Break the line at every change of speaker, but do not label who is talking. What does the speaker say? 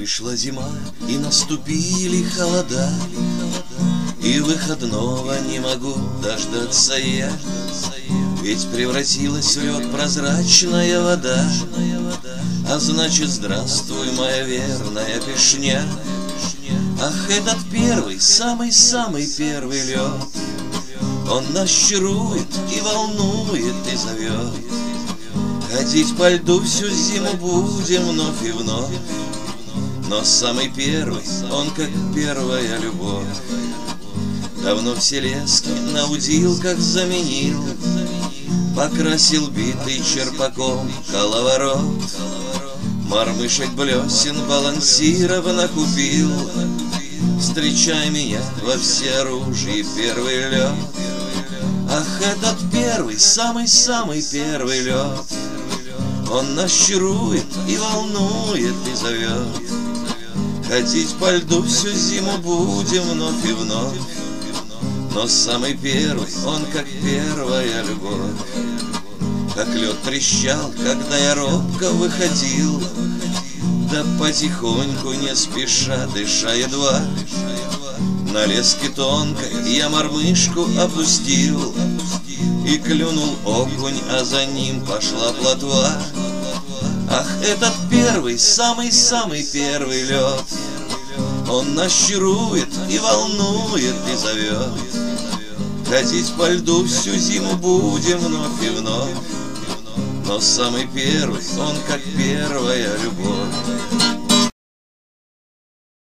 Пришла зима, и наступили холода, и выходного не могу дождаться я. Ведь превратилась в лед прозрачная вода, а значит, здравствуй, моя верная пешня. Ах, этот первый, самый-самый первый лед, он нас чарует и волнует и зовет. Ходить по льду всю зиму будем вновь и вновь, но самый первый, он как первая любовь. Давно все лески на удилках заменил, покрасил битый черпаком коловорот. Мормышек блесен балансированно купил. Встречай меня во всеоружии, первый лед. Ах, этот первый, самый-самый первый лед, он нас чарует и волнует и зовет. Ходить по льду всю зиму будем вновь и вновь, но самый первый, он как первая любовь. Как лед трещал, когда я робко выходил, да потихоньку, не спеша, дыша едва. На леске тонкой я мормышку опустил, и клюнул окунь, а за ним пошла плотва. Ах, этот первый, самый-самый первый лед, он нас чарует и волнует и зовет. Ходить по льду всю зиму будем вновь и вновь, но самый первый, он как первая любовь.